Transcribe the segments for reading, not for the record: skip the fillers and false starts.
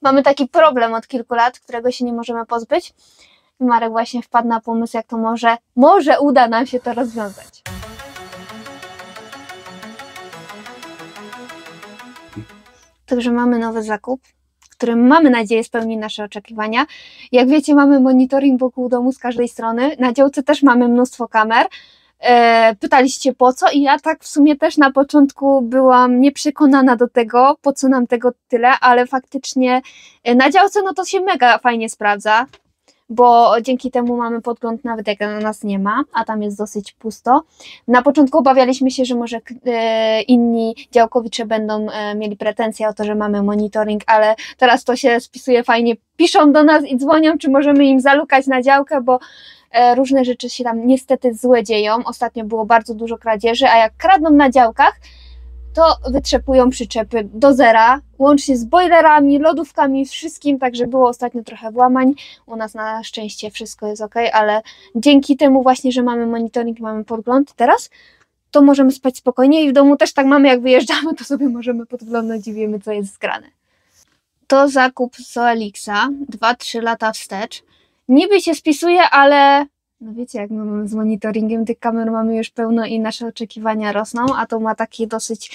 Mamy taki problem od kilku lat, którego się nie możemy pozbyć. I Marek właśnie wpadł na pomysł, jak to może uda nam się to rozwiązać. Także mamy nowy zakup, który mamy nadzieję spełni nasze oczekiwania. Jak wiecie, mamy monitoring wokół domu z każdej strony. Na działce też mamy mnóstwo kamer. Pytaliście po co i ja tak w sumie też na początku byłam nieprzekonana do tego, po co nam tego tyle, ale faktycznie na działce no to się mega fajnie sprawdza, bo dzięki temu mamy podgląd nawet jak na nas nie ma, a tam jest dosyć pusto. Na początku obawialiśmy się, że może inni działkowicze będą mieli pretensje o to, że mamy monitoring, ale teraz to się spisuje fajnie. Piszą do nas i dzwonią, czy możemy im zalukać na działkę, bo różne rzeczy się tam niestety złe dzieją. Ostatnio było bardzo dużo kradzieży, a jak kradną na działkach, to wytrzepują przyczepy do zera, łącznie z bojlerami, lodówkami, wszystkim, także było ostatnio trochę włamań. U nas na szczęście wszystko jest ok, ale dzięki temu właśnie, że mamy monitoring, mamy podgląd teraz, to możemy spać spokojnie i w domu też tak mamy, jak wyjeżdżamy, to sobie możemy podglądać i wiemy, co jest zgrane. To zakup z OLX-a, 2-3 lata wstecz. Niby się spisuje, ale no wiecie, jak my mamy z monitoringiem, tych kamer mamy już pełno i nasze oczekiwania rosną, a to ma taki dosyć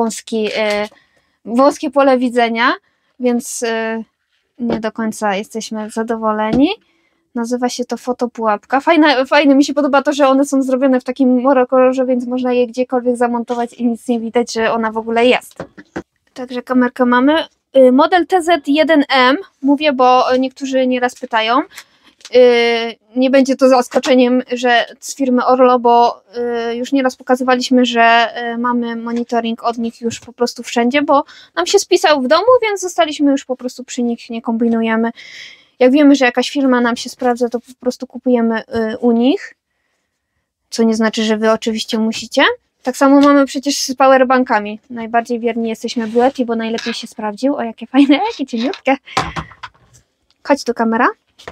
wąskie pole widzenia, więc nie do końca jesteśmy zadowoleni. Nazywa się to fotopułapka. Fajne mi się podoba to, że one są zrobione w takim morokolorze, więc można je gdziekolwiek zamontować i nic nie widać, że ona w ogóle jest. Także kamerkę mamy. Model TZ1M, mówię, bo niektórzy nieraz pytają. Nie będzie to zaskoczeniem, że z firmy Orlo, bo już nieraz pokazywaliśmy, że mamy monitoring od nich już po prostu wszędzie, bo nam się spisał w domu, więc zostaliśmy już po prostu przy nich, nie kombinujemy. Jak wiemy, że jakaś firma nam się sprawdza, to po prostu kupujemy u nich, co nie znaczy, że wy oczywiście musicie. Tak samo mamy przecież z powerbankami. Najbardziej wierni jesteśmy Bluetooth, bo najlepiej się sprawdził. O, jakie fajne, jakie cieniutkie. Chodź tu, kamera.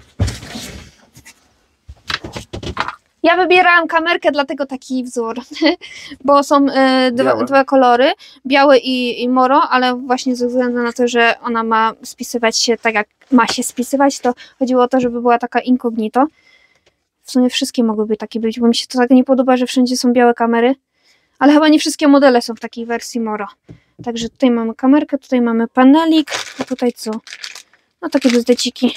Ja wybierałam kamerkę, dlatego taki wzór, bo są dwa kolory, biały i moro, ale właśnie ze względu na to, że ona ma spisywać się tak, jak ma się spisywać, to chodziło o to, żeby była taka incognito. W sumie wszystkie mogłyby takie być, bo mi się to tak nie podoba, że wszędzie są białe kamery, ale chyba nie wszystkie modele są w takiej wersji moro. Także tutaj mamy kamerkę, tutaj mamy panelik, a tutaj co? No takie bzdeciki.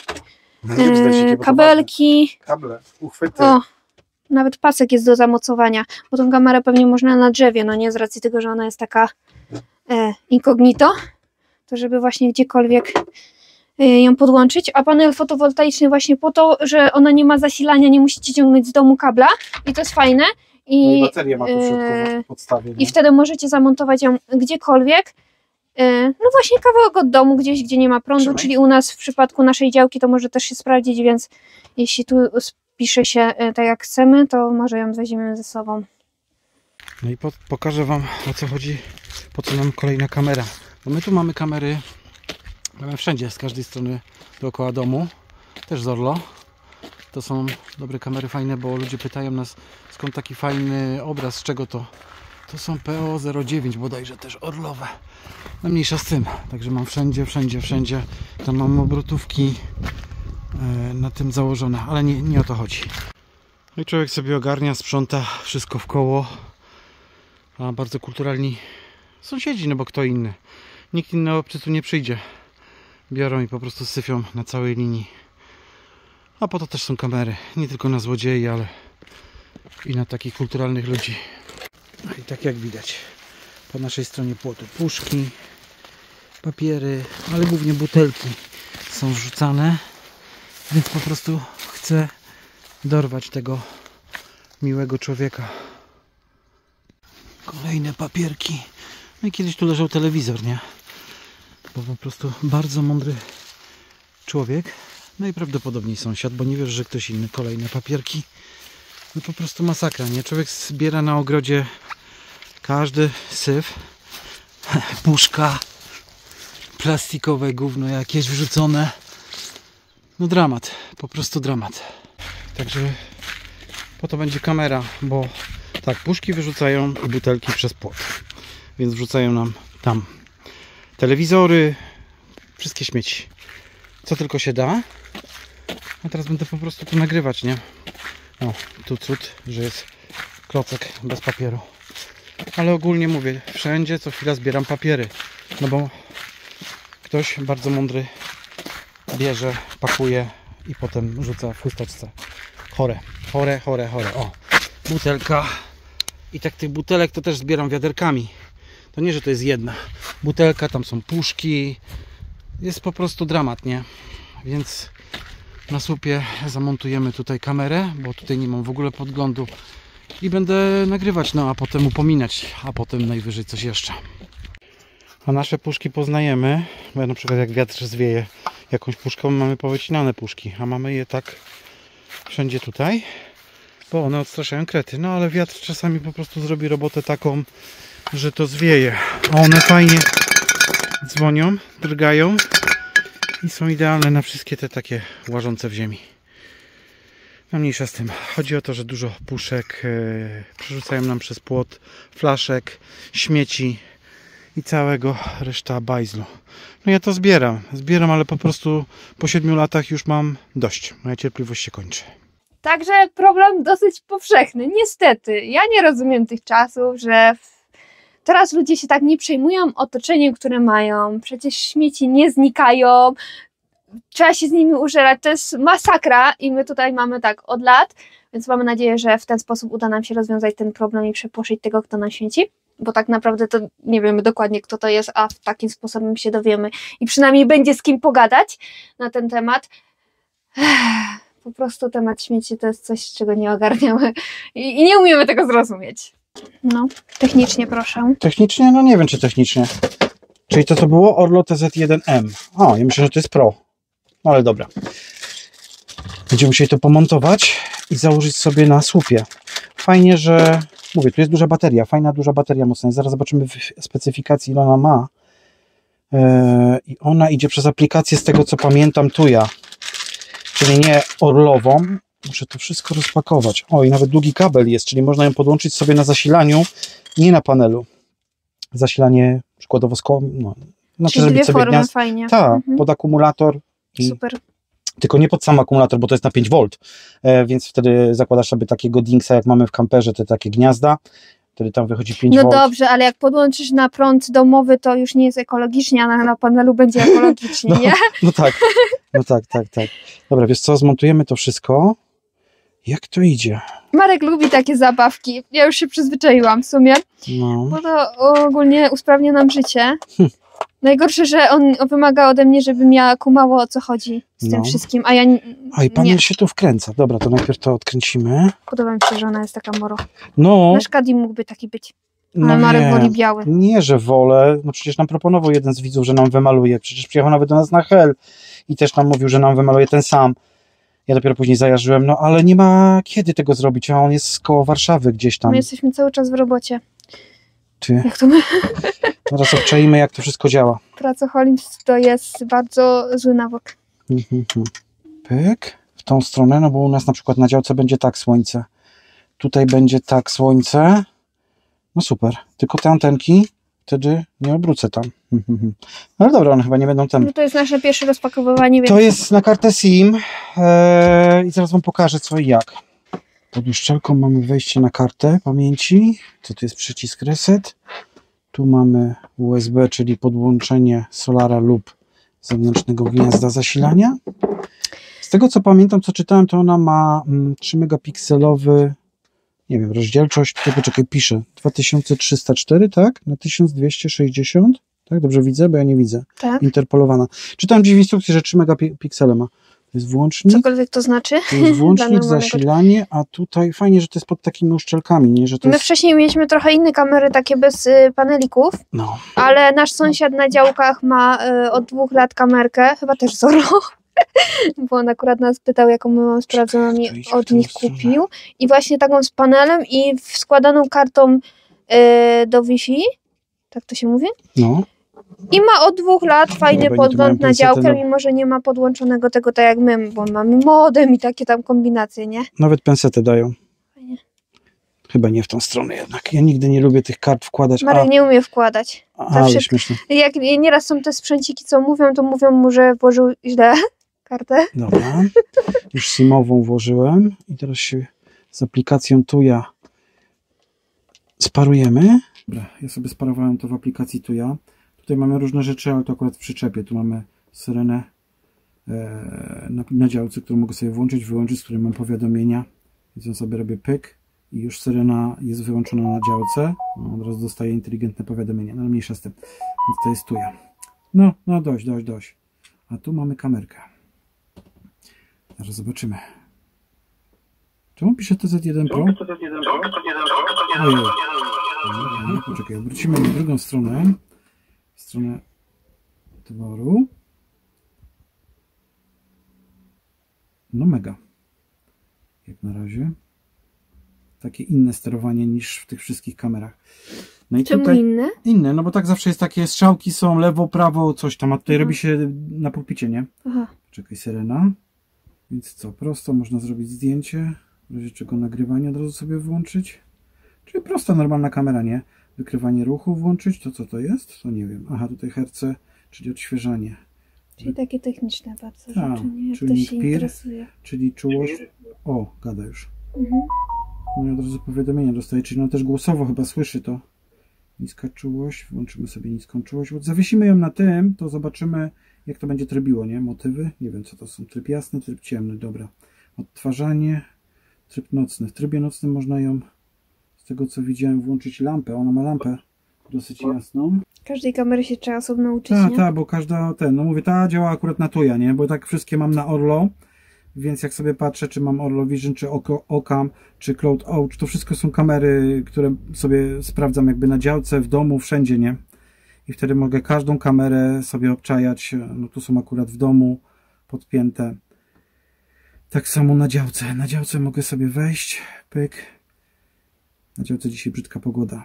Kabelki. Kable, uchwyty. O, nawet pasek jest do zamocowania, bo tą kamerę pewnie można na drzewie, no nie, z racji tego, że ona jest taka incognito, to żeby właśnie gdziekolwiek ją podłączyć, a panel fotowoltaiczny właśnie po to, że ona nie ma zasilania, nie musicie ciągnąć z domu kabla i to jest fajne. No i baterię ma tu w środku w podstawie. I wtedy możecie zamontować ją gdziekolwiek. No właśnie kawałek od domu, gdzieś, gdzie nie ma prądu, czyli u nas w przypadku naszej działki to może też się sprawdzić, więc jeśli tu spisze się tak jak chcemy, to może ją weźmiemy ze sobą. No i pokażę wam, o co chodzi, po co nam kolejna kamera. Bo my tu mamy kamery, mamy wszędzie, z każdej strony dookoła domu, też z Orlo. To są dobre kamery, fajne, bo ludzie pytają nas, skąd taki fajny obraz, z czego to. To są PO09 bodajże też orlowe. No mniejsza z tym. Także mam wszędzie. Tam mam obrotówki na tym założone, ale nie o to chodzi. No i człowiek sobie ogarnia, sprząta wszystko w koło. A bardzo kulturalni sąsiedzi, no bo kto inny. Nikt inny obcy tu nie przyjdzie. Biorą i po prostu syfią na całej linii. A po to też są kamery. Nie tylko na złodziei, ale i na takich kulturalnych ludzi. No i tak jak widać, po naszej stronie płotu puszki, papiery, ale głównie butelki są wrzucane, więc po prostu chcę dorwać tego miłego człowieka. Kolejne papierki. No i kiedyś tu leżał telewizor, nie? Bo po prostu bardzo mądry człowiek, no i prawdopodobnie sąsiad, bo nie wiesz, że ktoś inny. Kolejne papierki. No po prostu masakra, nie? Człowiek zbiera na ogrodzie każdy syf, puszka, plastikowe gówno jakieś wrzucone. No dramat, po prostu dramat. Także po to będzie kamera, bo tak, puszki wyrzucają i butelki przez płot. Więc wrzucają nam tam telewizory, wszystkie śmieci. Co tylko się da. A teraz będę po prostu tu nagrywać, nie? O, tu cud, że jest klocek bez papieru. Ale ogólnie mówię, wszędzie co chwila zbieram papiery. No bo ktoś bardzo mądry bierze, pakuje i potem rzuca w chusteczce. Chore. O, butelka. I tak tych butelek to też zbieram wiaderkami. To nie, że to jest jedna butelka, tam są puszki. Jest po prostu dramat, nie? Więc na słupie zamontujemy tutaj kamerę, bo tutaj nie mam w ogóle podglądu. I będę nagrywać, no a potem upominać, a potem najwyżej coś jeszcze. A nasze puszki poznajemy, bo na przykład jak wiatr zwieje jakąś puszką, mamy powycinane puszki, a mamy je tak wszędzie tutaj, bo one odstraszają krety. No ale wiatr czasami po prostu zrobi robotę taką, że to zwieje. A one fajnie dzwonią, drgają i są idealne na wszystkie te takie łażące w ziemi. No mniejsza z tym. Chodzi o to, że dużo puszek przerzucają nam przez płot, flaszek, śmieci i całego reszta bajzlu. No ja to zbieram, ale po prostu po 7 latach już mam dość. Moja cierpliwość się kończy. Także problem dosyć powszechny, niestety. Ja nie rozumiem tych czasów, że teraz ludzie się tak nie przejmują otoczeniem, które mają. Przecież śmieci nie znikają, trzeba się z nimi użerać. To jest masakra i my tutaj mamy tak od lat, więc mamy nadzieję, że w ten sposób uda nam się rozwiązać ten problem i przepłoszyć tego, kto nam święci. Bo tak naprawdę to nie wiemy dokładnie, kto to jest, a w takim sposobem się dowiemy i przynajmniej będzie z kim pogadać na ten temat. Po prostu temat śmieci to jest coś, czego nie ogarniamy i nie umiemy tego zrozumieć. No, technicznie proszę. Technicznie? No nie wiem, czy technicznie. Czyli to było Orlo TZ1M. O, ja myślę, że to jest Pro. No ale dobra. Będziemy musieli to pomontować i założyć sobie na słupie. Fajnie, że... Mówię, tu jest duża bateria. Fajna, duża bateria mocna. Zaraz zobaczymy w specyfikacji, ile ona ma. I ona idzie przez aplikację, z tego co pamiętam, Tuya. Czyli nie Orlową. Muszę to wszystko rozpakować. O, i nawet długi kabel jest, czyli można ją podłączyć sobie na zasilaniu, nie na panelu. Zasilanie przykładowo z kołem. No, znaczy czyli zrobić dwie sobie formy, fajnie. Tak, pod akumulator. Super. Tylko nie pod sam akumulator, bo to jest na 5V. Więc wtedy zakładasz sobie takiego dingsa, jak mamy w kamperze, te takie gniazda. Wtedy tam wychodzi 5V. No dobrze, ale jak podłączysz na prąd domowy, to już nie jest ekologicznie, a na panelu będzie ekologicznie, nie? No tak. Dobra, wiesz co, zmontujemy to wszystko. Jak to idzie? Marek lubi takie zabawki. Ja już się przyzwyczaiłam w sumie, No. bo to ogólnie usprawnia nam życie. Najgorsze, że on wymaga ode mnie, żebym ja kumała, o co chodzi z tym wszystkim, a ja A i panel nie. się tu wkręca. Dobra, to najpierw to odkręcimy. Podoba mi się, że ona jest taka moro. No. Nasz Caddy mógłby taki być, ale No Marek nie, woli biały. nie, że wolę. No przecież nam proponował jeden z widzów, że nam wymaluje. Przecież przyjechał nawet do nas na Hel i też nam mówił, że nam wymaluje ten sam. Ja dopiero później zajarzyłem, no ale nie ma kiedy tego zrobić, a on jest koło Warszawy gdzieś tam. My jesteśmy cały czas w robocie. Ty, Jak to my? teraz obczaimy, jak to wszystko działa. Pracoholizm to jest bardzo zły nawód. Pyk, w tą stronę, no bo u nas na przykład na działce będzie tak słońce. Tutaj będzie tak słońce. No super, tylko te antenki wtedy nie obrócę tam. Ale dobra, one chyba nie będą tam. No to jest nasze pierwsze rozpakowywanie. To jest na kartę SIM i zaraz wam pokażę co i jak. Pod uszczelką mamy wejście na kartę pamięci. Co tu jest przycisk reset. Tu mamy USB, czyli podłączenie solara lub zewnętrznego gniazda zasilania. Z tego co pamiętam, co czytałem, to ona ma 3 megapikselowy, nie wiem, rozdzielczość, tutaj poczekaj, piszę 2304, tak? Na 1260, tak? Dobrze widzę, bo ja nie widzę. Tak. Interpolowana. Czytałem gdzieś w instrukcji, że 3 megapiksele ma. To jest włącznik. Cokolwiek to znaczy. To jest włącznik, Dla normalnego. zasilanie, a tutaj fajnie, że to jest pod takimi uszczelkami, nie? Że to My jest... wcześniej mieliśmy trochę inne kamery, takie bez panelików, No. ale nasz sąsiad na działkach ma od 2 lat kamerkę, chyba też Zorro, bo on akurat nas pytał, jaką my mamy sprawdzoną i To idź w od tą nich stronę. kupił. I właśnie taką z panelem i składaną kartą do Wi-Fi, tak to się mówi? No. I ma od 2 lat fajny Dobra, oni tu mają podgląd na pensety, działkę, no. mimo że nie ma podłączonego tego tak jak my, bo mamy modem i takie tam kombinacje, nie? Nawet pensetę dają. Fajnie. Chyba nie w tą stronę jednak. Ja nigdy nie lubię tych kart wkładać. Marek nie umie wkładać. Zawsze, śmieszne. jak nieraz są te sprzęciki, co mówią, to mówią mu, że włożył źle kartę. Dobra, już SIM-ową włożyłem i teraz się z aplikacją Tuya sparujemy. Dobra, ja sobie sparowałem to w aplikacji Tuya. Tutaj mamy różne rzeczy, ale to akurat w przyczepie. Tu mamy syrenę na działce, którą mogę sobie włączyć, wyłączyć, z której mam powiadomienia. Więc ja sobie robię pyk i już syrena jest wyłączona na działce. No, od razu dostaję inteligentne powiadomienia. No mniejsza z tym. Więc to jest Tuya. No dość. A tu mamy kamerkę. Zaraz zobaczymy. Czemu pisze TZ1 Pro? Ojej. Poczekaj, wrócimy na drugą stronę. Stronę towaru. No mega. Jak na razie. Takie inne sterowanie niż w tych wszystkich kamerach. No i Czemu tutaj inne? inne, no bo tak zawsze jest takie strzałki są lewo, prawo, coś tam, a tutaj robi się na pulpicie, nie? Aha. Czekaj, syrena. Więc co, prosto można zrobić zdjęcie, w razie czego nagrywanie od razu sobie włączyć. Czyli prosta, normalna kamera, nie? Wykrywanie ruchu włączyć, to co to jest? To nie wiem. Aha, tutaj herce, czyli odświeżanie. Czyli takie techniczne bardzo Tak, rzeczy, nie? Jak czujnik ktoś się PIR. interesuje. Czyli czułość. O, gada już. Mhm. No i od razu powiadomienia dostaje, czyli ona też głosowo chyba słyszy to. Niska czułość, włączymy sobie niską czułość. Zawiesimy ją na tym, to zobaczymy, jak to będzie trybiło, nie? Motywy, nie wiem co to są. Tryb jasny, tryb ciemny, dobra. Odtwarzanie, tryb nocny. W trybie nocnym można ją, z tego co widziałem, włączyć lampę. Ona ma lampę dosyć jasną. Każdej kamery się trzeba osobno uczyć, nie? Tak, bo każda, no mówię, ta działa akurat na Tuya, nie? Bo tak wszystkie mam na Orlo. Więc jak sobie patrzę, czy mam Orlo Vision, czy Ocam, czy Cloud Ouch, to wszystko są kamery, które sobie sprawdzam jakby na działce, w domu, wszędzie, nie? I wtedy mogę każdą kamerę sobie obczajać. No tu są akurat w domu podpięte. Tak samo na działce. Na działce mogę sobie wejść, pyk. Na działce dzisiaj brzydka pogoda.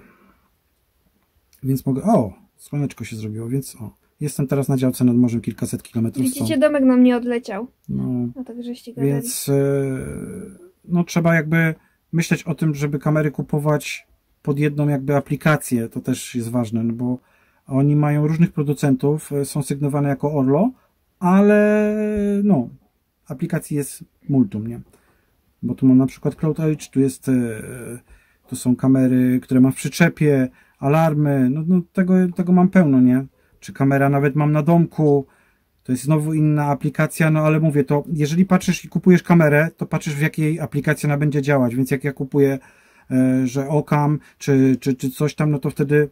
Więc mogę, o, słoneczko się zrobiło, więc o. Jestem teraz na działce nad morzem kilkaset kilometrów stąd. Widzicie, domek nam nie odleciał. No. No tak żeście gadali. Więc no, trzeba jakby myśleć o tym, żeby kamery kupować pod jedną jakby aplikację. To też jest ważne, no bo oni mają różnych producentów, są sygnowane jako Orlo, ale no, aplikacji jest multum, nie? Bo tu mam na przykład Cloud Edge, tu są kamery, które mam w przyczepie, alarmy, no tego mam pełno, nie? Czy kamera nawet mam na domku. To jest znowu inna aplikacja, no ale mówię, to jeżeli patrzysz i kupujesz kamerę, to patrzysz w jakiej aplikacji ona będzie działać, więc jak ja kupuję, że Ocam, czy coś tam, no to wtedy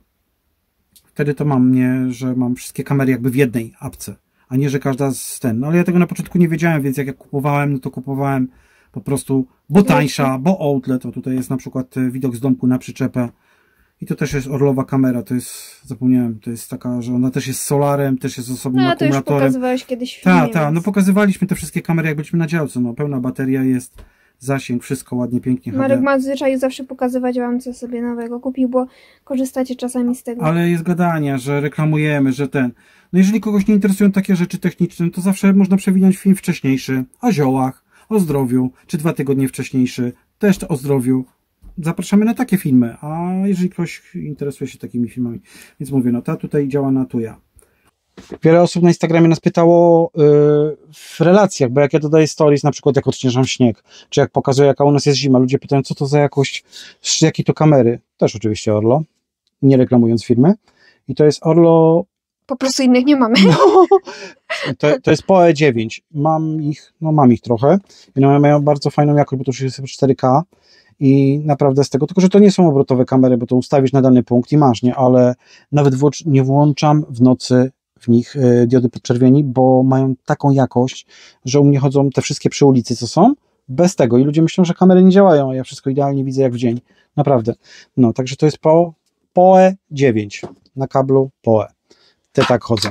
to mam, nie, że mam wszystkie kamery jakby w jednej apce, a nie, że każda z ten, no ale ja tego na początku nie wiedziałem, więc jak ja kupowałem, no to kupowałem po prostu, bo tańsza, bo outlet, to tutaj jest na przykład widok z domku na przyczepę. I to też jest orlowa kamera, to jest, zapomniałem, to jest taka, że ona też jest solarem, też jest osobnym No, to już akumulatorem. pokazywałeś kiedyś w filmie. Tak, no pokazywaliśmy te wszystkie kamery, jak byliśmy na działce, no pełna bateria jest, zasięg, wszystko ładnie, pięknie. Marek ma w zwyczaju zawsze pokazywać wam, co sobie nowego kupił, bo korzystacie czasami z tego. Ale jest gadania, że reklamujemy, że ten. No jeżeli kogoś nie interesują takie rzeczy techniczne, to zawsze można przewinąć film wcześniejszy o ziołach, o zdrowiu, czy 2 tygodnie wcześniejszy, też o zdrowiu. Zapraszamy na takie filmy, a jeżeli ktoś interesuje się takimi filmami. Więc mówię, no ta tutaj działa na Tuya. Wiele osób na Instagramie nas pytało w relacjach, bo jak ja dodaję stories, na przykład jak odśnieżam śnieg, czy jak pokazuję, jaka u nas jest zima, ludzie pytają, co to za jakość, jakie to kamery. Też oczywiście Orlo, nie reklamując firmy. I to jest Orlo... Po prostu innych nie mamy. No, to jest POE 9. Mam ich trochę. I one mają bardzo fajną jakość, bo to już jest 4K. I naprawdę z tego, tylko że to nie są obrotowe kamery, bo to ustawisz na dany punkt i masz, nie? Ale nawet nie włączam w nocy w nich diody podczerwieni, bo mają taką jakość, że u mnie chodzą te wszystkie przy ulicy, co są, bez tego. I ludzie myślą, że kamery nie działają, a ja wszystko idealnie widzę jak w dzień. Naprawdę. No, także to jest POE 9 na kablu POE. Te tak chodzą.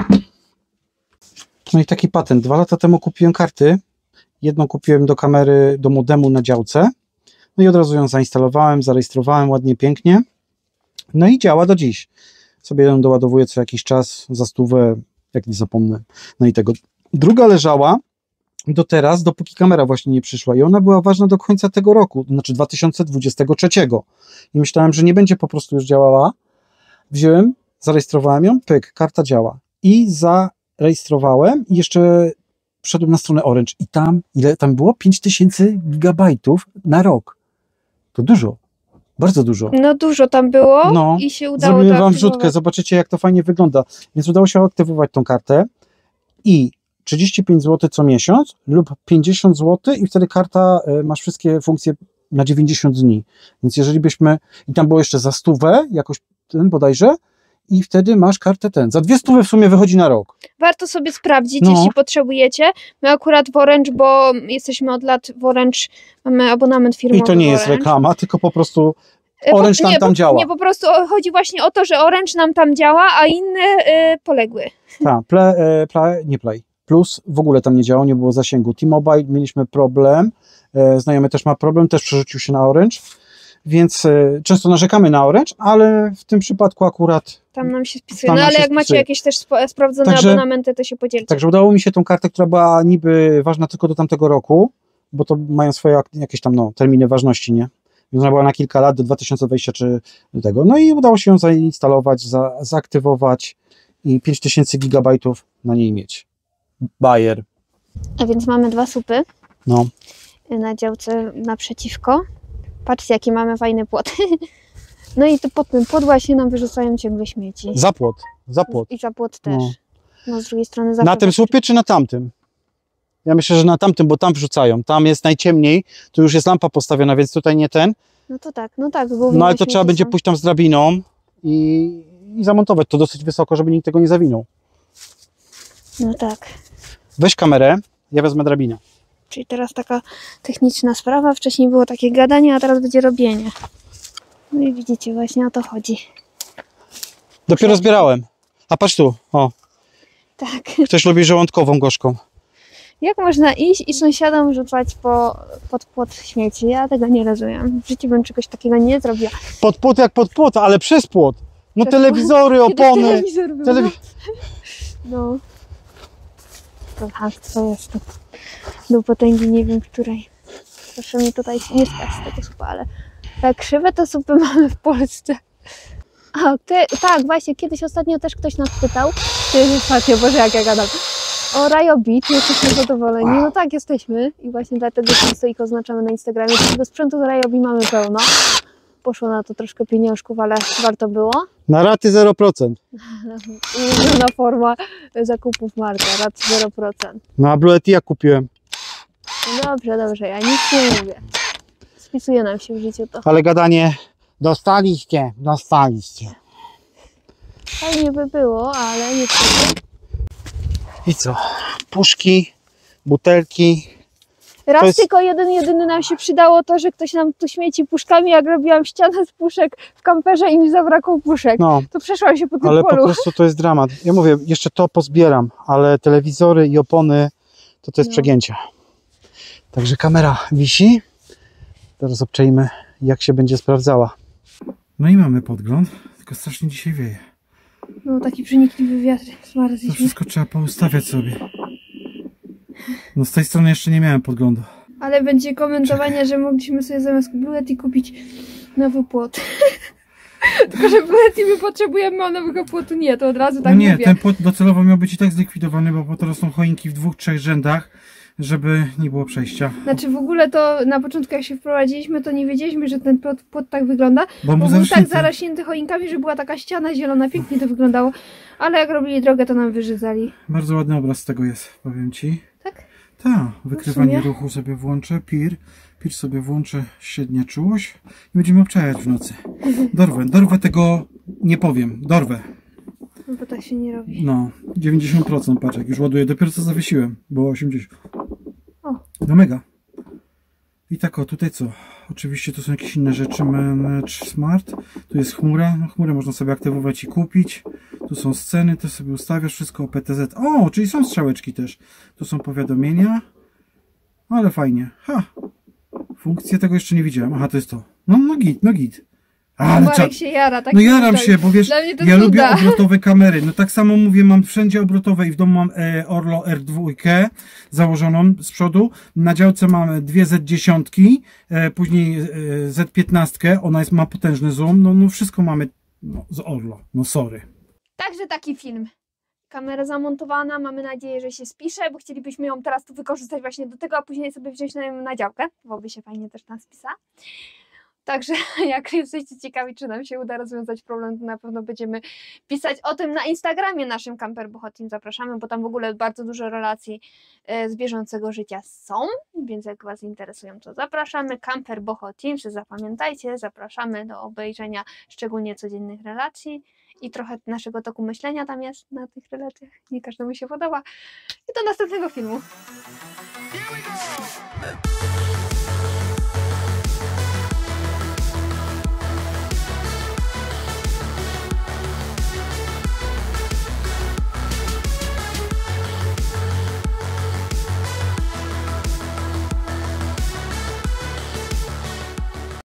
No i taki patent. 2 lata temu kupiłem karty. Jedną kupiłem do kamery, do modemu na działce. No i od razu ją zainstalowałem, zarejestrowałem ładnie, pięknie. No i działa do dziś. Sobie ją doładowuję co jakiś czas za 100, jak nie zapomnę. No i tego. Druga leżała do teraz, dopóki kamera właśnie nie przyszła. I ona była ważna do końca tego roku, znaczy 2023. I myślałem, że nie będzie po prostu już działała. Wziąłem, zarejestrowałem ją, pyk, karta działa. I zarejestrowałem i jeszcze wszedłem na stronę Orange i tam, ile tam było? 5000 gigabajtów na rok. To dużo, bardzo dużo. No dużo tam było No, i się udało zrobimy to wam aktywować. wrzutkę, zobaczycie jak to fajnie wygląda. Więc udało się aktywować tą kartę i 35 zł co miesiąc lub 50 zł i wtedy karta, masz wszystkie funkcje na 90 dni. Więc jeżeli byśmy, i tam było jeszcze za 100 jakoś ten bodajże, i wtedy masz kartę za 200 w sumie wychodzi na rok. Warto sobie sprawdzić, No. jeśli potrzebujecie. My akurat w Orange, bo jesteśmy od lat w Orange, mamy abonament firmowy. I to nie w jest Orange. reklama, tylko po prostu Orange nam tam działa. Nie, po prostu chodzi właśnie o to, że Orange nam tam działa, a inne poległy. Tak, Play Plus w ogóle tam nie działał, nie było zasięgu. T-Mobile mieliśmy problem, znajomy też ma problem, też przerzucił się na Orange, więc często narzekamy na Orange, ale w tym przypadku akurat... Tam nam się spisuje. Tam No nam ale się jak macie spisuje. jakieś też sprawdzone Także- abonamenty, to się podzielcie. Także udało mi się tą kartę, która była niby ważna tylko do tamtego roku, bo to mają swoje jakieś tam terminy ważności, nie? Więc ona była na kilka lat, do 2023 do tego. No i udało się ją zainstalować, zaaktywować i 5000 gigabajtów na niej mieć. Bayer. A więc mamy 2 supy No. na działce naprzeciwko. Patrzcie, jaki mamy fajny płot. No i to pod tym płot właśnie nam wyrzucają ciągle śmieci. Za płot. I za płot też. No. No z drugiej strony Na zawsze tym słupie czy na tamtym? Ja myślę, że na tamtym, bo tam wrzucają. Tam jest najciemniej, tu już jest lampa postawiona, więc tutaj nie ten. No to tak, no tak. No ale to trzeba będzie pójść tam z drabiną i zamontować to dosyć wysoko, żeby nikt tego nie zawinął. No tak. Weź kamerę, ja wezmę drabinę. Czyli teraz taka techniczna sprawa. Wcześniej było takie gadanie, a teraz będzie robienie. No i widzicie, właśnie o to chodzi. Dopiero zbierałem. A patrz tu, o, Tak. ktoś lubi żołądkową gorzką. Jak można iść i sąsiadom rzucać pod płot śmieci? Ja tego nie rozumiem. W życiu bym czegoś takiego nie zrobiła. Pod płot jak pod płot, ale przez płot. No Przez telewizory, Kiedyś opony. telewizor był, Telewi- no. To hamstwo jest to. Do potęgi nie wiem której. Proszę mi tutaj nie spać z tego supa, ale tak krzywe to supy mamy w Polsce. A, tak, właśnie, kiedyś ostatnio też ktoś nas pytał, ostatnio, Boże, jak ja gadam, o Rayobit, jesteśmy zadowoleni. No tak, jesteśmy i właśnie dlatego często ich oznaczamy na Instagramie. Tego sprzętu z Rayobit mamy pełno. Poszło na to troszkę pieniążków, ale warto było. Na raty 0%. Ulubiona forma zakupów marka, raty 0%. No a Blue Yeti ja kupiłem. No dobrze, ja nic nie mówię. Spisuje nam się w życiu to. Ale gadanie, dostaliście. Fajnie by było, ale niestety. I co? Puszki, butelki. Raz To jest- tylko jedyny nam się przydało to, że ktoś nam tu śmieci puszkami, jak robiłam ścianę z puszek w kamperze i mi zabrakło puszek. No, To przeszłam się po tym ale po polu. prostu to jest dramat. Ja mówię, jeszcze to pozbieram, ale telewizory i opony to jest No. przegięcie. Także kamera wisi. Teraz obczajmy, jak się będzie sprawdzała. No i mamy podgląd, tylko strasznie dzisiaj wieje. No taki przenikliwy wiatr. To Zmarzliśmy. wszystko trzeba poustawiać sobie. No z tej strony jeszcze nie miałem podglądu. Ale będzie komentowanie, że mogliśmy sobie zamiast Blue Yeti kupić nowy płot. Tylko, że Blue Yeti my potrzebujemy, a nowego płotu nie, to od razu tak No nie, mówię. ten płot docelowo miał być i tak zlikwidowany, bo po to rosną choinki w 2-3 rzędach, żeby nie było przejścia. Znaczy w ogóle to na początku jak się wprowadziliśmy, to nie wiedzieliśmy, że ten płot tak wygląda. Bo Bo był był tak zarośnięty. zarośnięty choinkami, że była taka ściana zielona, pięknie to wyglądało. Ale jak robili drogę, to nam wyżydzali. Bardzo ładny obraz z tego jest, powiem Ci. Tak? Tak, wykrywanie sumie. ruchu sobie włączę, PIR sobie włączę średnia czułość i będziemy obczajać w nocy. Dorwę tego nie powiem, dorwę. No bo tak się nie robi. No, 90%, patrz, jak już ładuję, dopiero co zawiesiłem, było 80. O. No mega. I tak o, tutaj co? Oczywiście tu są jakieś inne rzeczy, Manage Smart, tu jest chmura, no, chmurę można sobie aktywować i kupić, tu są sceny, to sobie ustawiasz wszystko o PTZ, o, czyli są strzałeczki też, tu są powiadomienia, ale fajnie, funkcję tego jeszcze nie widziałem, aha, to jest to, no git, ale Marek się jara, tak? no mi jaram tutaj. się, bo wiesz, Dla mnie to ja cuda. lubię obrotowe kamery. No tak samo mówię, mam wszędzie obrotowe i w domu mam Orlo R2 założoną z przodu. Na działce mam dwie Z10, później Z15, ona ma potężny zoom. No wszystko mamy z Orlo, no sorry. Także taki film. Kamera zamontowana, mamy nadzieję, że się spisze, bo chcielibyśmy ją teraz tu wykorzystać właśnie do tego, a później sobie wziąć na działkę, byłoby się fajnie też tam spisać. Także jak jesteście ciekawi, czy nam się uda rozwiązać problem, to na pewno będziemy pisać o tym na Instagramie naszym Camper Boho Team. Zapraszamy, bo tam w ogóle bardzo dużo relacji z bieżącego życia są, więc jak Was interesują, to zapraszamy. Camper Boho Team, zapamiętajcie, zapraszamy do obejrzenia szczególnie codziennych relacji i trochę naszego toku myślenia tam jest na tych relacjach. Nie każdemu się podoba. I do następnego filmu. Here we go!